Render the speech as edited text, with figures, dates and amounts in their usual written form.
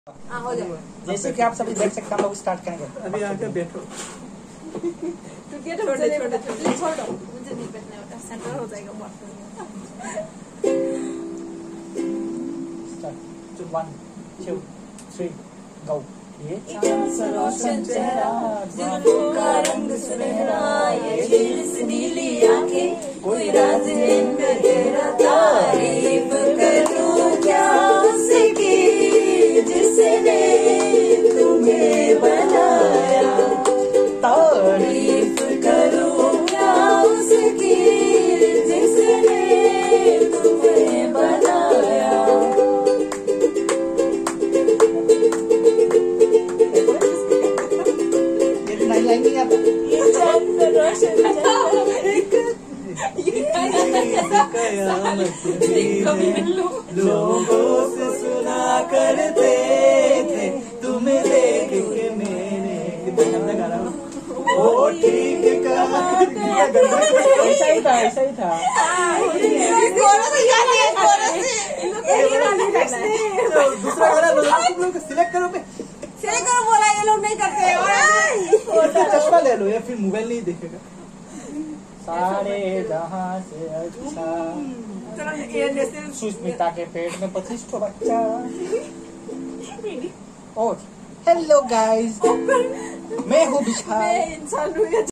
हो जाएगा। जैसे कि आप सभी देख सकते हैं, हम लोग स्टार्ट करेंगे। अभी आके बैठो। छोड़ दो मुझे नहीं बैठना होता, सेंटर हो जाएगा बहुत। Start 1 2 3 go. ये रोशन चेहरा, जुल्फों का रंग सुनहरा, ये झील सी नीली आंखें, कोई राज है इनमें गहरा, तारीफ करूं क्या उसकी जिसने तुम्हें बनाया, तारीफ करूं क्या उसकी जिसने तुम्हें बनाया। लाइन नहीं आता। ये चंद रोशन लोगों से सुना करते थे, तुम्हें देख के मेरे ओ ठीक कहा। ऐसा ही था, ऐसा ही था। दूसरा गाना तुम लोग सिलेक्ट करो पे। बोला ये लोग नहीं करते। चश्मा ले लो या फिर मोबाइल नहीं देखेगा। सारे जहां से अच्छा सुष्मिता के पेट में 25 ठो बच्चा। और हेलो गाइस, मैं हूँ विशाल। इंसान